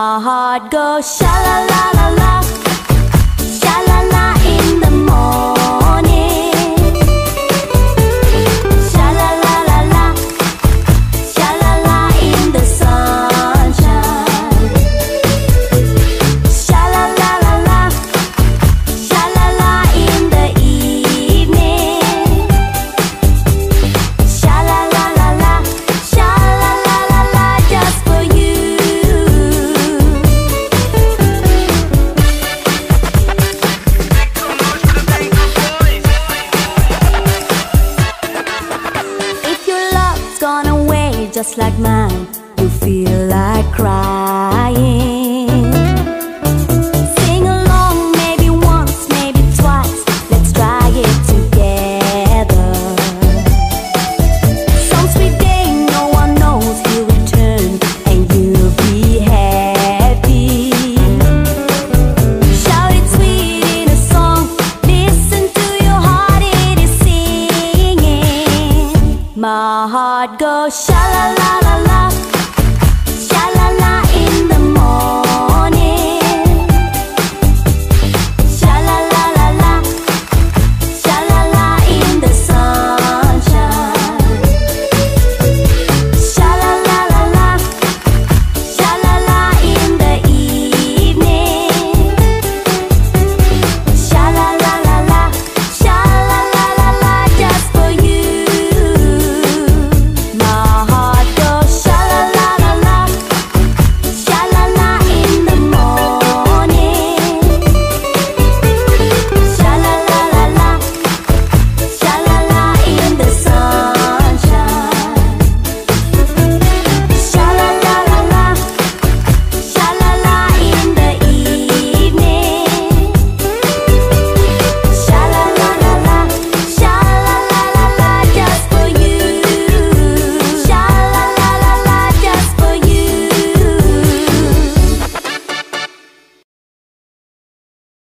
My heart goes sha la la la la, sha la la in the morning. Sha la la la la, sha la la in the sunshine. Sha la la la la, sha la la in the evening. Sha la la la la, sha la la la la, just for you. If your love's gone away just like mine,